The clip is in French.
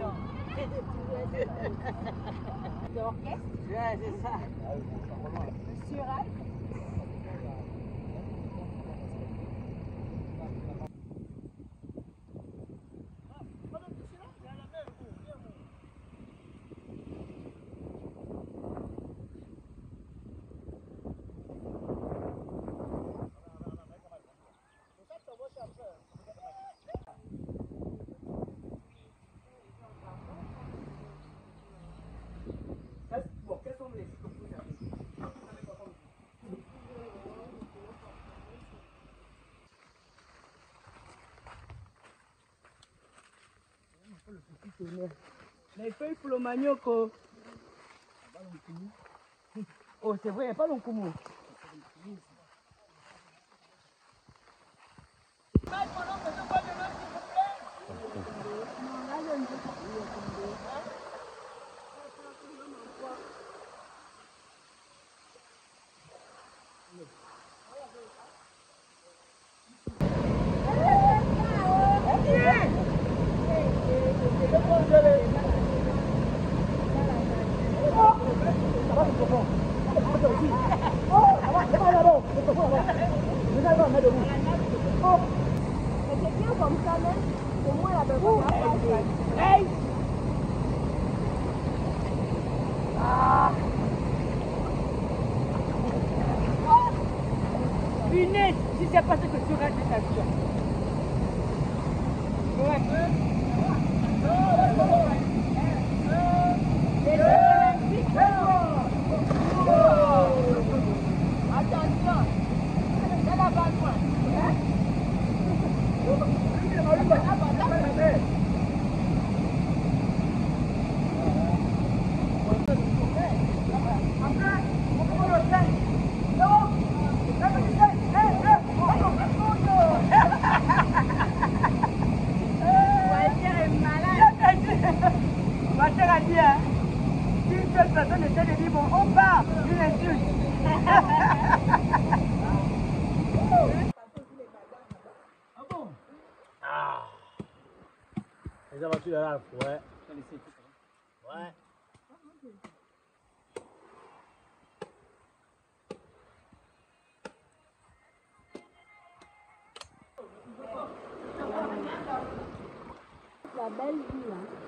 L'orchestre? Ouais, c'est ça. Monsieur Ralph? Les feuilles pour le manioc. Oh, c'est vrai, il n'y a pas l'onkumu. C'est bien comme ça, mais au moins la besoin. Hey! Punaise, si c'est pas ce que tu rates de ta vie. Attention, c'est la bonne fois. Ma chère a dit, hein, si une seule personne essaie de dire, bon, on part, une insulte. Ah bon? Ah. Les aventures de Ralph, ouais. Ouais. La belle vie, hein.